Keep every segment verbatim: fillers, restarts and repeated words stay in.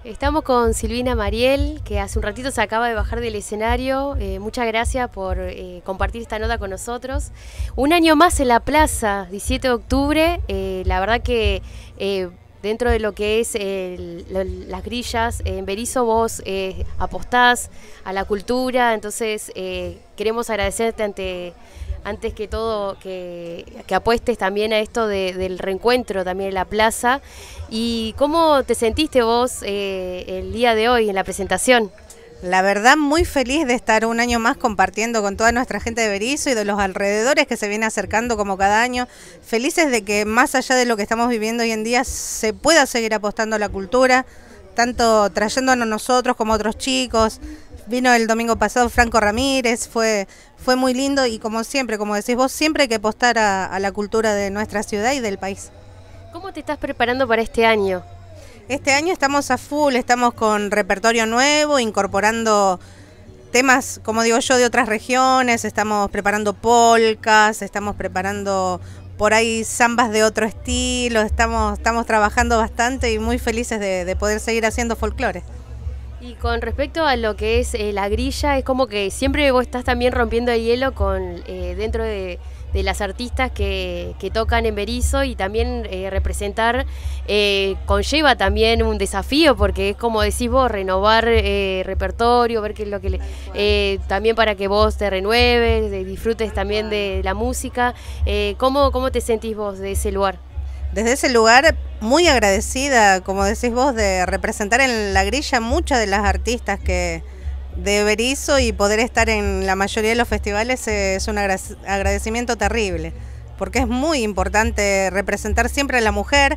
Estamos con Silvina Mariel, que hace un ratito se acaba de bajar del escenario. Eh, muchas gracias por eh, compartir esta nota con nosotros. Un año más en la plaza, diecisiete de octubre. Eh, la verdad que eh, dentro de lo que es el, las grillas, eh, en Berisso vos eh, apostás a la cultura, entonces eh, queremos agradecerte ante... antes que todo, que, que apuestes también a esto de, del reencuentro también en la plaza. ¿Y cómo te sentiste vos eh, el día de hoy en la presentación? La verdad, muy feliz de estar un año más compartiendo con toda nuestra gente de Berisso y de los alrededores que se viene acercando como cada año. Felices de que más allá de lo que estamos viviendo hoy en día se pueda seguir apostando a la cultura, tanto trayéndonos nosotros como otros chicos. Vino el domingo pasado Franco Ramírez, fue, fue muy lindo y como siempre, como decís vos, siempre hay que apostar a, a la cultura de nuestra ciudad y del país. ¿Cómo te estás preparando para este año? Este año estamos a full, estamos con repertorio nuevo, incorporando temas, como digo yo, de otras regiones, estamos preparando polcas, estamos preparando por ahí zambas de otro estilo, estamos, estamos trabajando bastante y muy felices de, de poder seguir haciendo folclore. Y con respecto a lo que es eh, la grilla, es como que siempre vos estás también rompiendo el hielo con eh, dentro de, de las artistas que, que tocan en Berisso, y también eh, representar eh, conlleva también un desafío, porque es como decís vos, renovar eh, repertorio, ver qué es lo que le, eh, también para que vos te renueves, de, disfrutes también de la música. Eh, ¿cómo, ¿Cómo te sentís vos de ese lugar? Desde ese lugar, muy agradecida, como decís vos, de representar en la grilla muchas de las artistas que de Berisso y poder estar en la mayoría de los festivales es un agradecimiento terrible, porque es muy importante representar siempre a la mujer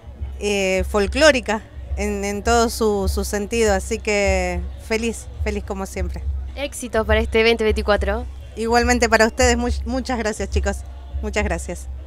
eh, folclórica en, en todo su, su sentido, así que feliz, feliz como siempre. Éxitos para este veinte veinticuatro. Igualmente para ustedes, muy, muchas gracias chicos, muchas gracias.